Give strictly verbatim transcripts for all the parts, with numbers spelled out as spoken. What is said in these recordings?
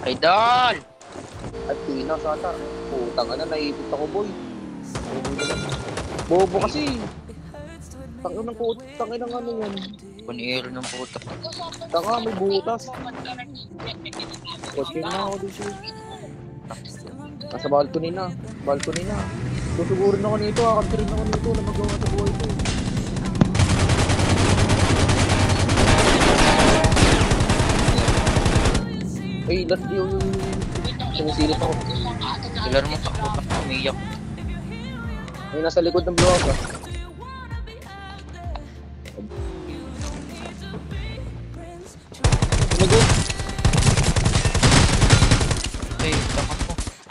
Idol! At Pina, sata. Putang na, naipit ako, boy. Bobo kasi. Tangin ng puto, tangin ng ano yan. Paniro ng puto. Tanga, may butas. Kotse na ako dito. Nasa balcony na. Balcony na. Susugurin ako nito, akabtirin ako nito na magawa sa buhay ko. Ay, last yung sumusilip ako. Kailan mo sa puto, umiyak. Ay, nasa likod ng block ah. Sumagot. Ay, tama ko.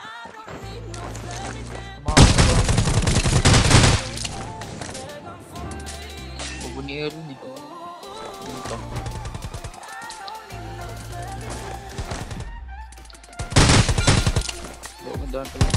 Paniro nito. Dito. Magandaan pala.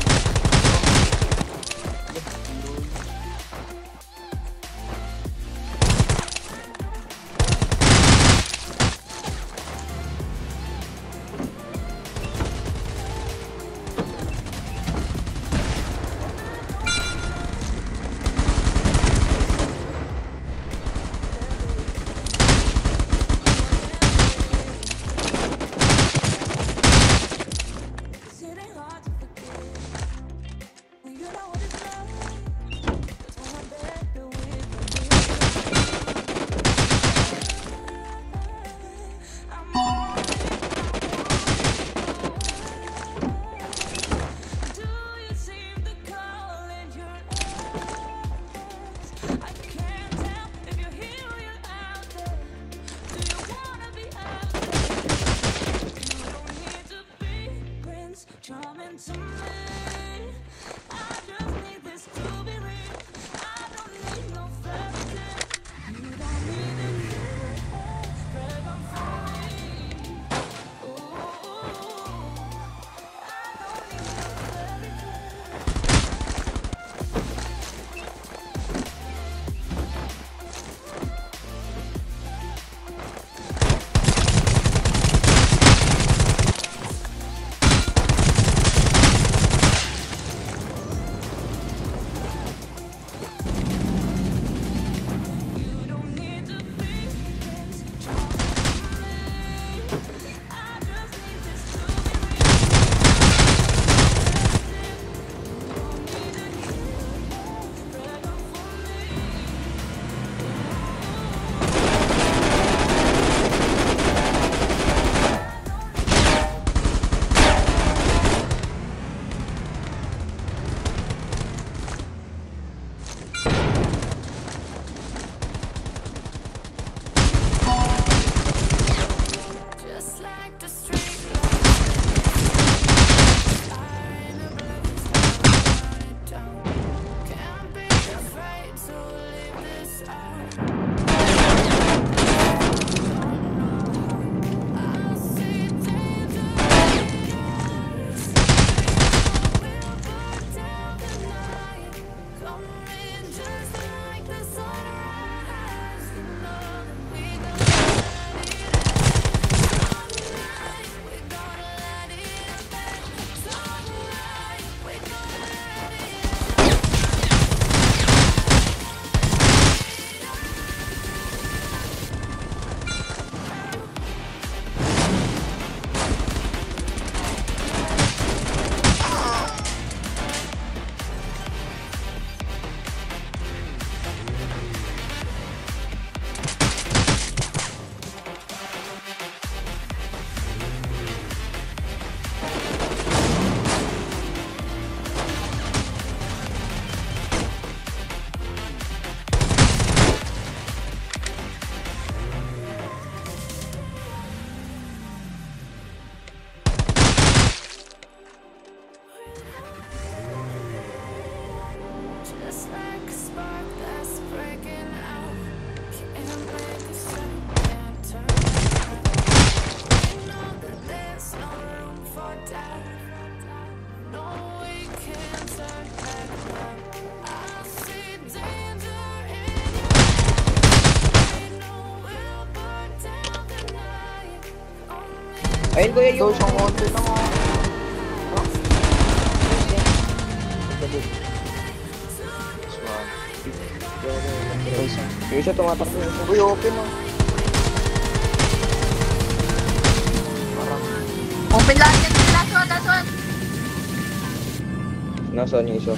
Just Ayun kuya Ito, yung... isang konti lang ah. Yung isa tumatakbo yung isa. Uy, open ah. Open lahat yan. Last one, last one. Nasaan yung isa?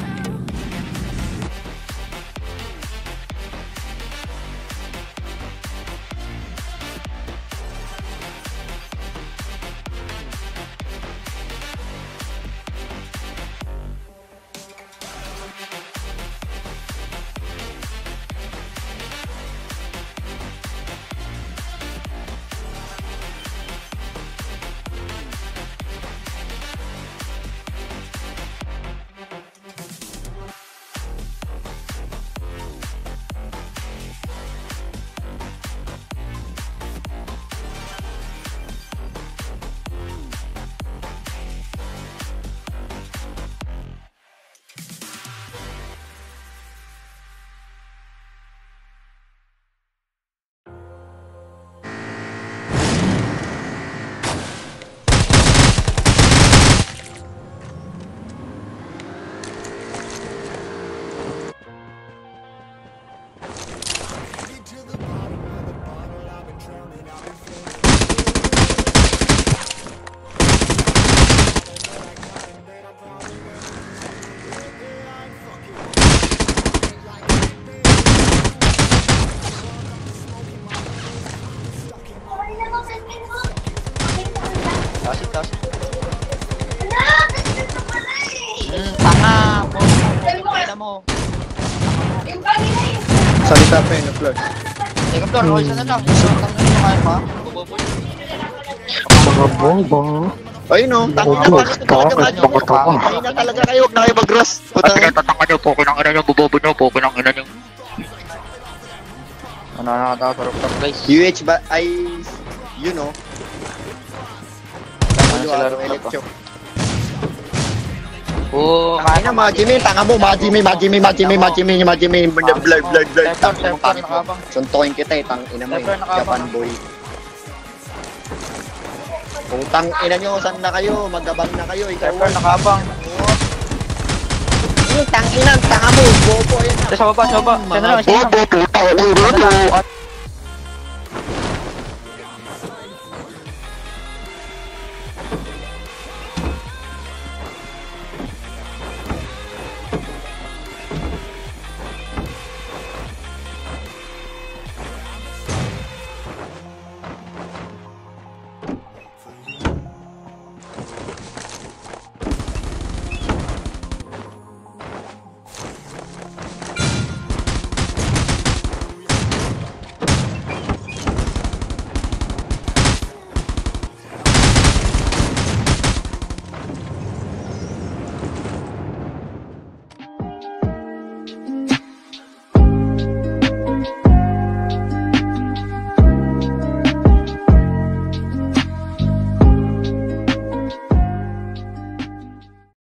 Tasit, tasit. Hmm, tanga. Kita mo. Salita pa yun, na-flash. Teka, Flor, okay sa na lang. Tangin mo kaya pa. Buboboy. Mga bobo. Ayun o, tangin na bakit ito ka naman nyo? Ayun na talaga kayo, huwag na kayo mag-ross. At pinatatanga nyo, poke ng ina nyo, bubobo nyo, poke ng ina nyo. Ano na nakatarap-tarap guys. U H ba, ay, you know. Ano W sila R O rooftop electro. Oo, Ay na, mga Jimmy, tanga mo, mga Jimmy, mga Jimmy, mga Jimmy, mga Jimmy, mga Jimmy, blur, blur, blur, blur, Tepor, tangin mo, tepor, pangit mo. nakabang. Suntukin kita eh, tang ina mo eh, Tepor, nakabang. Japan boy. Putang ina nyo, saan na kayo? Magabang na kayo, ikaw. Tepor, nakabang. Yung tang ina, tanga mo, bobo, yun na. Sa baba, sa baba. Sa na lang, sa na lang. Bobo, putang ina mo.